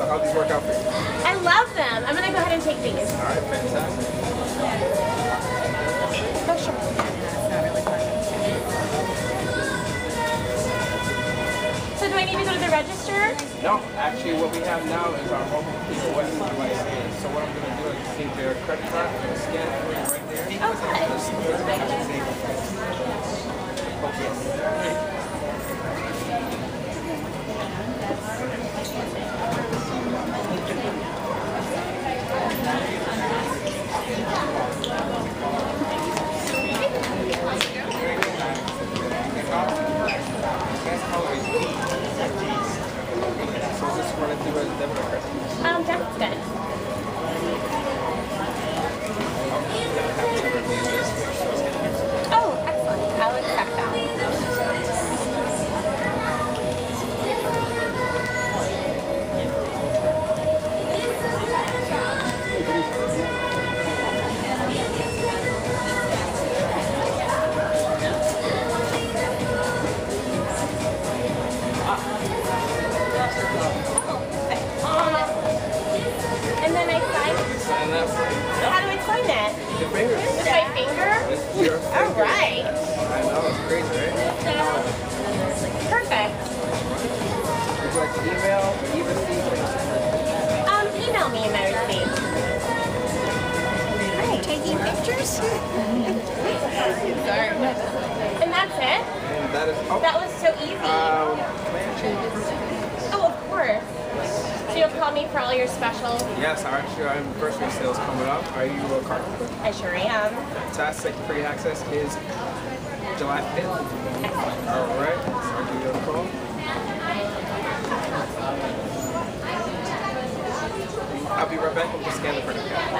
how these work out for you? I love them. I'm going to go ahead and take these. All right, fantastic. Oh, sure. So do I need to go to the register? No, actually what we have now is our mobile POS device here. So what I'm going to do is take your credit card and scan it for you right there. Okay. Debit's good. Oh, excellent. I'll accept that. And then I sign. How do I sign that? Your finger. With my finger? Your finger. All right. I know, it's crazy, right? Perfect. Would you like to email, e-receipt? Email me my receipt. Are you taking pictures? Sorry. And that's it? And that is... Oh, That was so easy. Oh, of course. So you'll call me for all your specials? yes, actually, our anniversary sales coming up. Are you a card holder? I sure am. Fantastic. Free access is July 5th. All right. So I'll give you a call. I'll be right back. We'll just scan the credit card.